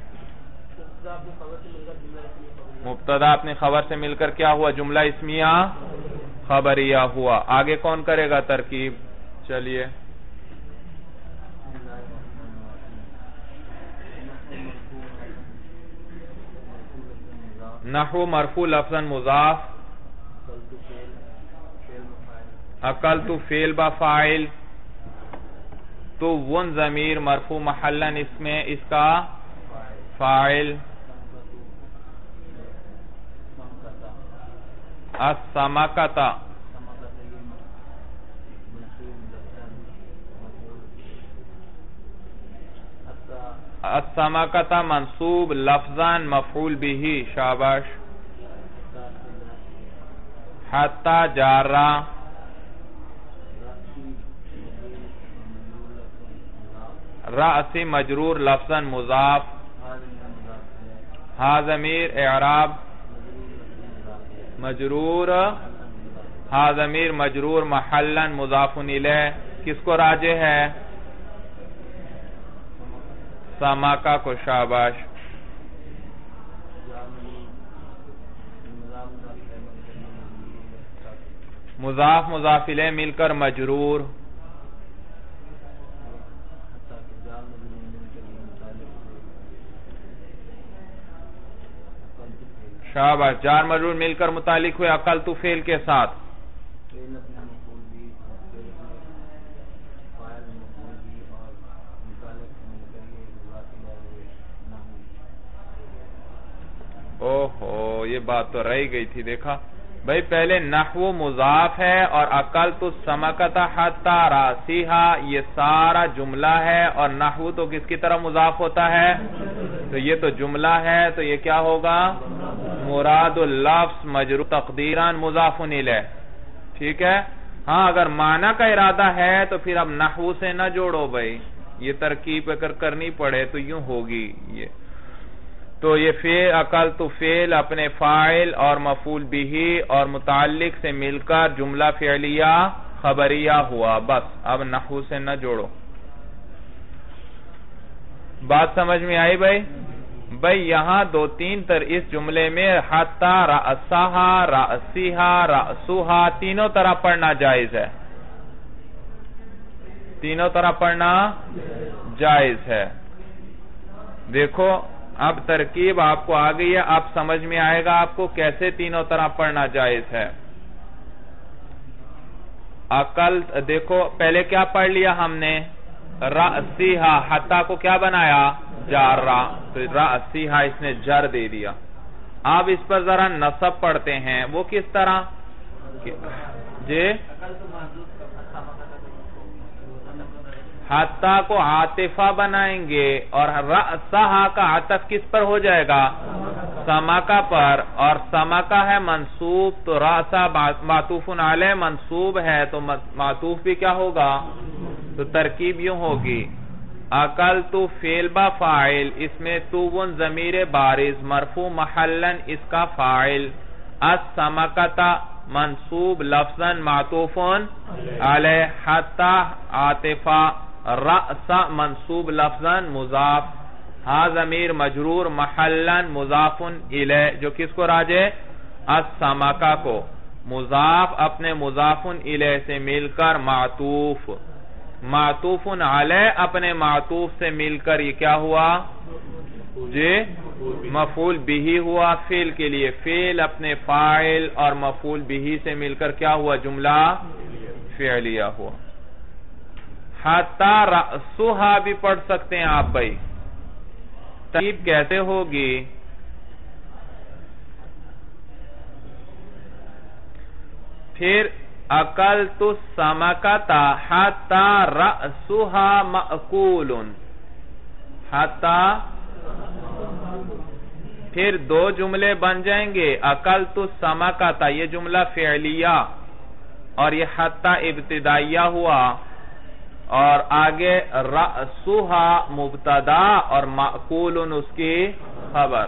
مبتدا اپنی خبر سے مل کر کیا ہوا؟ جملہ اسمیہ خبریہ ہوا. آگے کون کرے گا ترکیب؟ چلیے نحو مرفوع لفظاً مضاف. اکلت فعل با فاعل تو ون ضمیر مرفوع محلا اس میں اس کا فاعل. السمکۃ السمکۃ منصوب لفظاً مفعول به. شاباش حتی جارہ رأس مجرور لفظاً مضاف. ہا ضمیر اعراب مجرور. ہا ضمیر مجرور محلا مضاف الیہ کس کو راجع ہے؟ سماکا کو. شاباش مضاف مضاف الیہ مل کر مجرور. شاباش جار مجرور مل کر متعلق ہوئے اکلت فعل کے ساتھ. اوہو یہ بات تو رہ گئی تھی. دیکھا بھئی پہلے نحو مضاف ہے اور اکلت السمکۃ حتی راسیہا یہ سارا جملہ ہے اور نحو تو کس کی طرح مضاف ہوتا ہے؟ تو یہ تو جملہ ہے تو یہ کیا ہوگا؟ مراد اللفظ مجرور تقدیراً مضاف الیہ. ٹھیک ہے؟ ہاں اگر معنی کا ارادہ ہے تو پھر اب نحو سے نہ جوڑو بھئی، یہ ترکیب اگر کرنی پڑے تو یوں ہوگی یہ. تو یہ فعل اکلت فعل اپنے فاعل اور مفعول بھی اور متعلق سے مل کر جملہ فعلیہ خبریہ ہوا. بس اب نحو سے نہ جوڑو. بات سمجھ میں آئی بھائی؟ بھائی یہاں دو تین اس جملے میں حتی رأسہا رأسیہا رأسوہا تینوں طرح پڑھنا جائز ہے. تینوں طرح پڑھنا جائز ہے. دیکھو اب ترکیب آپ کو آ گئی ہے، اب سمجھ میں آئے گا آپ کو کیسے تینوں طرح پڑھنا جائز ہے. دیکھو پہلے کیا پڑھ لیا ہم نے؟ رأسیہا، حتی کو کیا بنایا؟ جارہ، تو رأسیہا اس نے جر دے دیا. اب اس پر ذرا نصب پڑھتے ہیں، وہ کس طرح؟ جی حتی کو عاطفہ بنائیں گے اور رأسہا کا عطف کس پر ہو جائے گا؟ سمکہ پر، اور سمکہ ہے منصوب تو رأسہ معطوف علیہ منصوب ہے تو معطوف بھی کیا ہوگا؟ تو ترکیب یوں ہوگی اکلت فعل با فاعل، اس میں توون ضمیر بارز مرفوع محلن اس کا فاعل، السمکۃ منصوب لفظاً معطوف علیہ، حتی عاطفہ، رأس منصوب لفظاً مضاف، ہا ضمیر مجرور محلن مضاف الیہ جو کس کو راجع؟ السمکہ کو. مضاف اپنے مضاف الیہ سے مل کر معطوف، معطوف علیہ اپنے معطوف سے مل کر یہ کیا ہوا؟ جی مفعول بھی ہوا. فعل کے لیے فعل اپنے فاعل اور مفعول بھی سے مل کر کیا ہوا؟ جملہ فعلیہ ہوا. حتی رأسوہا بھی پڑھ سکتے ہیں آپ بھائی. ترکیب کیسے ہوگی؟ پھر اکلت السمکۃ حتی رأسوہا مأکول، حتی پھر دو جملے بن جائیں گے. اکلت السمکۃ یہ جملہ فعلیہ اور یہ حتی ابتدائیہ ہوا، اور آگے رأسوہا مبتدا اور مأکول اس کی خبر.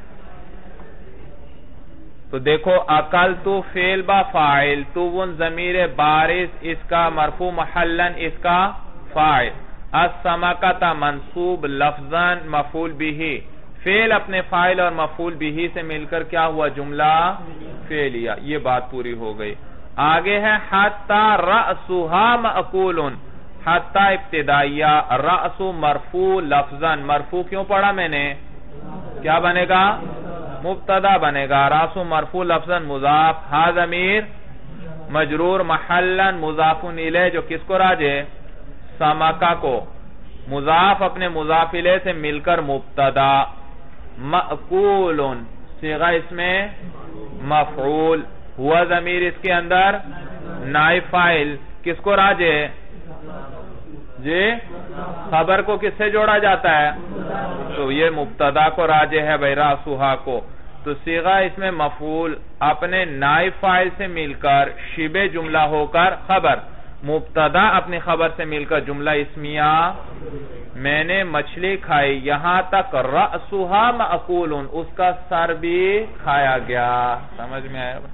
تو دیکھو اکلت فعل با فاعل، توون ضمیر بارز اس کا مرفوع محلن اس کا فاعل، السمکۃ منصوب لفظاً مفعول بھی، فعل اپنے فاعل اور مفعول بھی سے مل کر کیا ہوا؟ جملہ فعلیہ. یہ بات پوری ہو گئی. آگے ہے حتی رأسوہا مأکول، حتی ابتدائیہ، رأس مرفوع لفظاً، مرفوع کیوں پڑھا میں نے؟ کیا بنے گا؟ مبتدا بنے گا. رأس مرفوع لفظاً مضاف، ہا ضمیر مجرور محلاً مضاف الیہ جو کس کو راجع؟ سمکہ کو. مضاف اپنے مضاف الیہ سے مل کر مبتدا. مأکول صیغہ اس میں مفعول، ہوا ضمیر اس کے اندر نائب فاعل، کس کو راجع؟ جی خبر کو کس سے جوڑا جاتا ہے؟ تو یہ مبتدا کو راجع ہے بھئی رأسوہا کو. تو صیغہ اس میں مفعول اپنے نائب فاعل سے مل کر شبہ جملہ ہو کر خبر، مبتدا اپنی خبر سے مل کر جملہ اسمیہ. میں نے مچھلی کھائی، یہاں تک رأسوہا مأکول اس کا سر بھی کھایا گیا. سمجھ میں آیا؟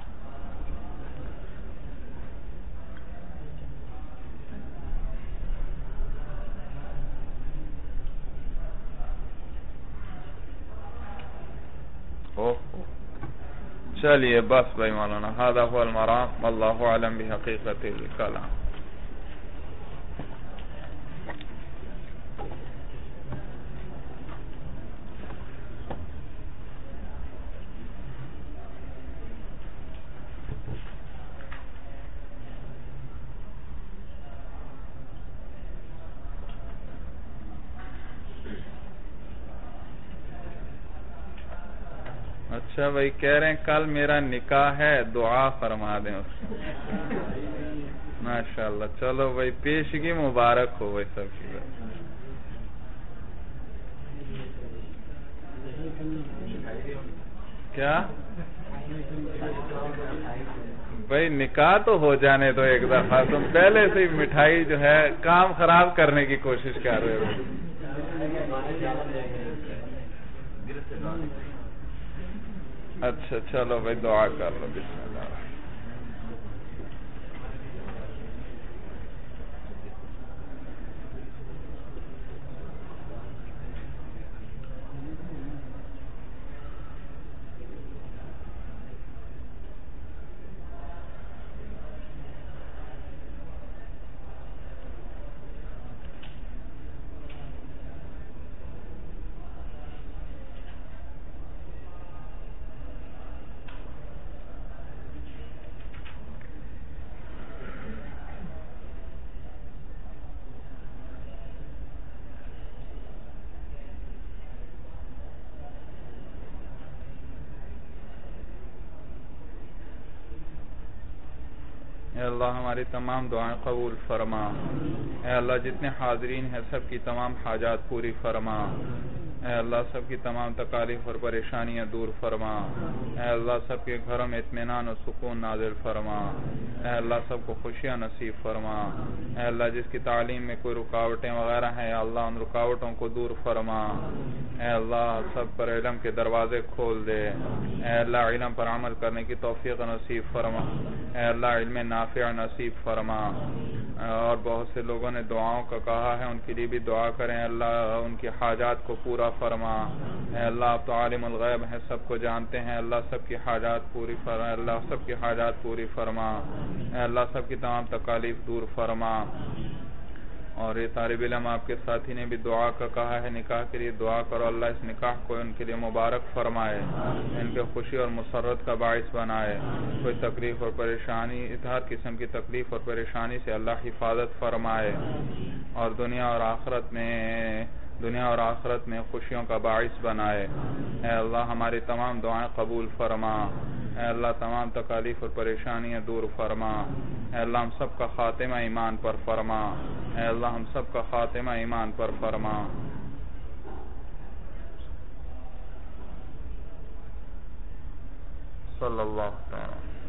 چلیے بس بھائی مولانا، هذا هو المرام والله اعلم بحقیقت الکلام. اچھا بھائی کہہ رہے ہیں کل میرا نکاح ہے، دعا فرما دیں اس کو. ماشاءاللہ. چلو بھائی پیشگی مبارک ہو بھائی سب کی. کیا بھائی نکاح تو ہو جانے دو ایک دفعہ، تم پہلے سے ہی مٹھائی جو ہے کام خراب کرنے کی کوشش کر رہے ہو. اچھا چلو بھائی دعا کر لو. بسم اللہ. اے اللہ ہماری تمام دعائیں قبول فرما. اے اللہ جتنے حاضرین ہیں سب کی تمام حاجات پوری فرما. اے اللہ سب کی تمام تکالیف اور پریشانیاں دور فرما. اے اللہ سب کے گھروں میں اطمینان و سکون نازل فرما. اے اللہ سب کو خوشیاں نصیب فرما. اے اللہ جس کی تعلیم میں کوئی رکاوٹیں وغیرہ ہیں یا اللہ ان رکاوٹوں کو دور فرما. اے اللہ سب پر علم کے دروازے کھول دے. اے اللہ علم پر عمل کرنے کی توفیق نصیب فرما. اے اللہ علم نافع نصیب فرما. اور بہت سے لوگوں نے دعاؤں کا کہا ہے، ان کے لیے بھی دعا کریں. اللہ ان کی حاجات کو پورا فرما. اے اللہ آپ تو عالم الغیب ہیں، سب کو جانتے ہیں. اللہ سب کی حاجات پوری فرما. اللہ سب کی حاجات پوری فرما. اے اللہ سب کی تمام تکالیف دور فرما. اور یہ طالب علم آپ کے ساتھی نے بھی دعا کا کہا ہے، نکاح کے لیے دعا کرو. اللہ اس نکاح کو ان کے لیے مبارک فرمائے، ان کے خوشی اور مسرت کا باعث بنائے. کوئی تکلیف اور پریشانی، ہر قسم کی تکلیف اور پریشانی سے اللہ حفاظت فرمائے اور دنیا اور آخرت میں خوشیوں کا باعث بنائے. اے اللہ ہماری تمام دعائیں قبول فرما. اے اللہ تمام تکالیف اور پریشانیاں دور فرما. اے اللہ ہم سب کا خاتمہ ایمان پر فرما. اے اللہ ہم سب کا خاتمہ ایمان پر فرما. صلی اللہ تعالی